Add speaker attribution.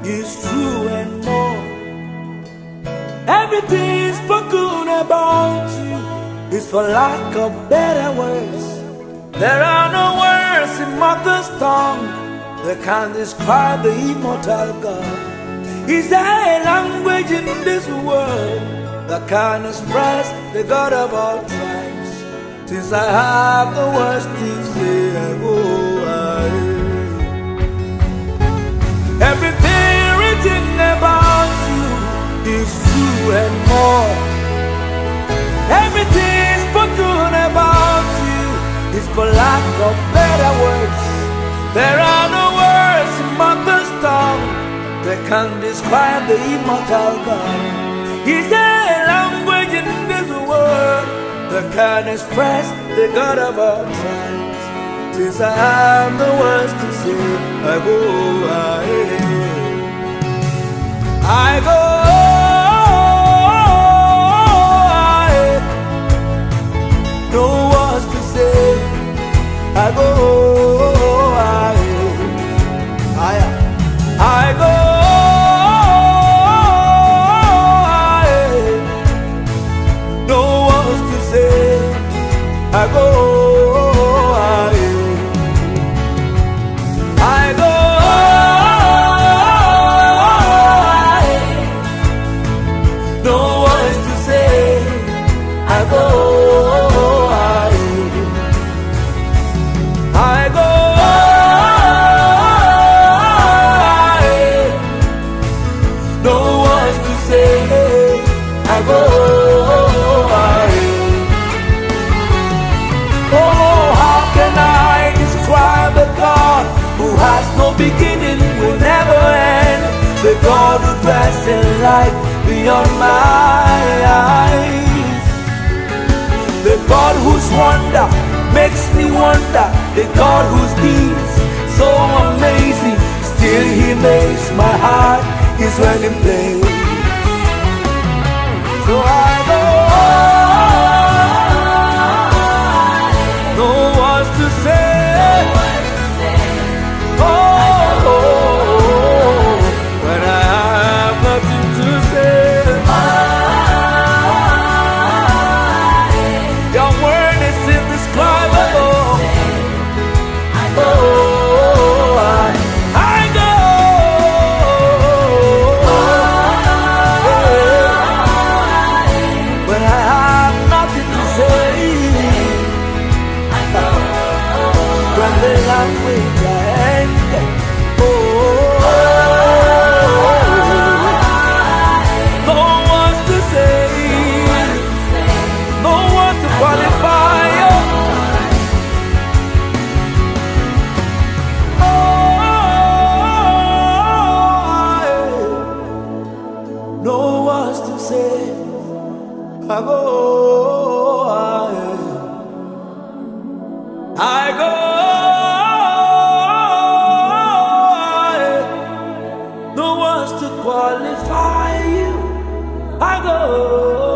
Speaker 1: is true and more. Everything spoken about you is for lack of better words. There are no words in mother's tongue that can describe the immortal God. Is there a language in this world that can express the God of all tribes? Since I have the words to say, I go away. Everything written about you is true and more. Everything spoken about you is for lack of better words. There are no words in mother's tongue that can describe the immortal God. Is there a language in this world that can express the God of all tribes? Since I have the words to say, I go away. I go away. No words to say, I go away. I go away. No words to say, I go away. I go away. No words to say, I go away. I go away. No words to say, I go away. Oh, how can I describe a God who has no beginning, will never end? The God who dwells in light beyond my eyes. The God whose wonder makes me wonder. The God whose deeds so amazing. Still He makes my heart His wedding place. So I go, no words to say. When I have nothing to say, Your word is indescribable. I go. When I have nothing to say, when the language ends. I go, I go, no one's to qualify you. I go.